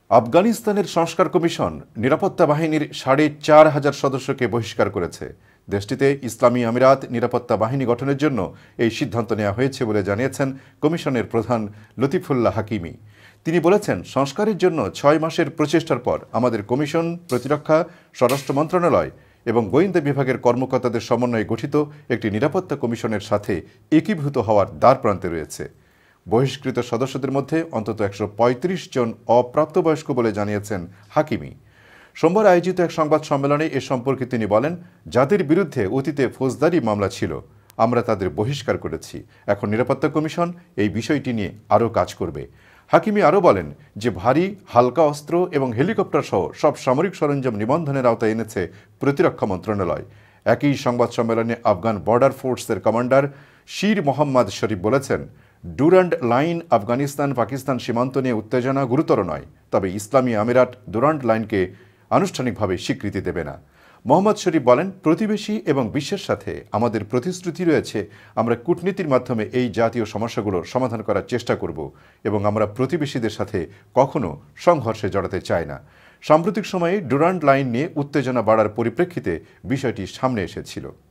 আফগানিস্তানের সংস্কার কমিশন নিরাপত্তা বাহিনীর ৪,৫০০ সদস্যকে বহিষ্কার করেছে। দেশটিতে ইসলামী আমিরাত নিরাপত্তা বাহিনী গঠনের জন্য এই সিদ্ধান্ত নেওয়া হয়েছে বলে জানিয়েছেন কমিশনের প্রধান লতিফুল্লাহ হাকিমি। তিনি বলেছেন, সংস্কারের জন্য ৬ মাসের প্রচেষ্টার পর আমাদের কমিশন প্রতিরক্ষা, স্বরাষ্ট্র মন্ত্রণালয় এবং গোয়েন্দা বিভাগের কর্মকর্তাদের সমন্বয়ে গঠিত একটি নিরাপত্তা কমিশনের সাথে একীভূত হওয়ার দ্বারপ্রান্তে রয়েছে। বহিষ্কৃত সদস্যদের মধ্যে অন্তত ১৩৫ জন অপ্রাপ্তবয়স্ক বলে জানিয়েছেন হাকিমি। সোমবার আয়োজিত এক সংবাদ সম্মেলনে এ সম্পর্কে তিনি বলেন, যাদের বিরুদ্ধে অতীতে ফৌজদারি মামলা ছিল আমরা তাদের বহিষ্কার করেছি। এখন নিরাপত্তা কমিশন এই বিষয়টি নিয়ে আরও কাজ করবে। হাকিমি আরও বলেন যে ভারী, হালকা অস্ত্র এবং হেলিকপ্টার সহ সব সামরিক সরঞ্জাম নিবন্ধনের আওতায় এনেছে প্রতিরক্ষা মন্ত্রণালয়। একই সংবাদ সম্মেলনে আফগান বর্ডার ফোর্সের কমান্ডার শির মোহাম্মদ শরীফ বলেছেন, ডুরান্ড লাইন আফগানিস্তান পাকিস্তান সীমান্ত নিয়ে উত্তেজনা গুরুতর নয়, তবে ইসলামী আমিরাত ডুরান্ড লাইনকে আনুষ্ঠানিকভাবে স্বীকৃতি দেবে না। মোহাম্মদ শরীফ বলেন, প্রতিবেশী এবং বিশ্বের সাথে আমাদের প্রতিশ্রুতি রয়েছে আমরা কূটনীতির মাধ্যমে এই জাতীয় সমস্যাগুলোর সমাধান করার চেষ্টা করব এবং আমরা প্রতিবেশীদের সাথে কখনো সংঘর্ষে জড়াতে চাই না। সাম্প্রতিক সময়ে ডুরান্ড লাইন নিয়ে উত্তেজনা বাড়ার পরিপ্রেক্ষিতে বিষয়টি সামনে এসেছিল।